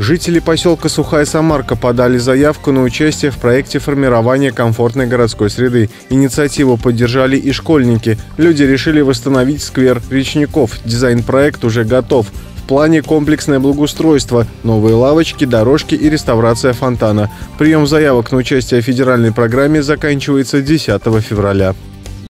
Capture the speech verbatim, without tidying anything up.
Жители поселка Сухая Самарка подали заявку на участие в проекте формирования комфортной городской среды. Инициативу поддержали и школьники. Люди решили восстановить сквер Речников. Дизайн-проект уже готов. В плане комплексное благоустройство, новые лавочки, дорожки и реставрация фонтана. Прием заявок на участие в федеральной программе заканчивается десятого февраля.